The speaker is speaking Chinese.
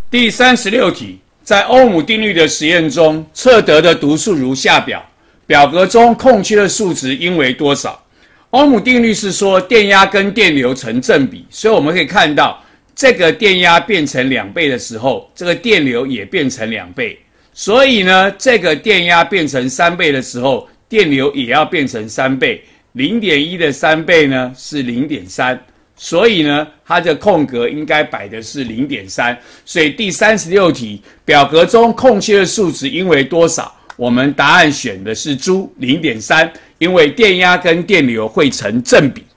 第36题，在欧姆定律的实验中，测得的读数如下表，表格中空缺的数值应为多少？欧姆定律是说电压跟电流成正比，所以我们可以看到，这个电压变成2倍的时候，这个电流也变成2倍。所以呢，这个电压变成3倍的时候，电流也要变成3倍。0.1的3倍呢是 0.3。所以呢，它的空格应该摆的是 0.3， 所以第36题，表格中空缺的数值应为多少？我们答案选的是猪 0.3， 因为电压跟电流会成正比。